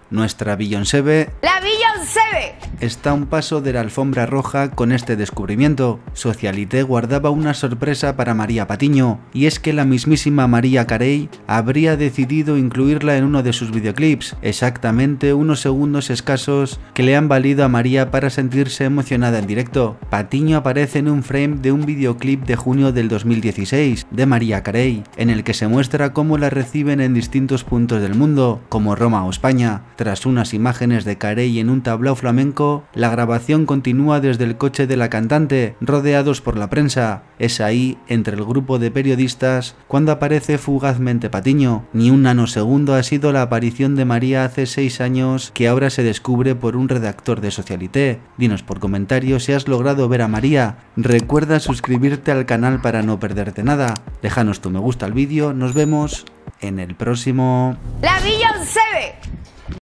Nuestra Beyoncé ¡La Beyoncé! está a un paso de la alfombra roja con este descubrimiento. Socialité guardaba una sorpresa para María Patiño, y es que la mismísima Mariah Carey habría decidido incluirla en uno de sus videoclips, exactamente unos segundos escasos que le han valido a María para sentirse emocionada en directo. Patiño aparece en un frame de un videoclip de junio del 2016 de Mariah Carey, en el que se muestra cómo la reciben en distintos puntos del mundo, como Roma o España. Tras unas imágenes de Carey en un tablao flamenco, la grabación continúa desde el coche de la cantante, rodeados por la prensa. Es ahí, entre el grupo de periodistas, cuando aparece fugazmente Patiño. Ni un nanosegundo ha sido la aparición de María hace 6 años, que ahora se descubre por un redactor de Socialité. Dinos por comentarios si has logrado ver a María. Recuerda suscribirte al canal para no perderte nada. Déjanos tu me gusta al vídeo, nos vemos en el próximo. ¡La Beyoncé!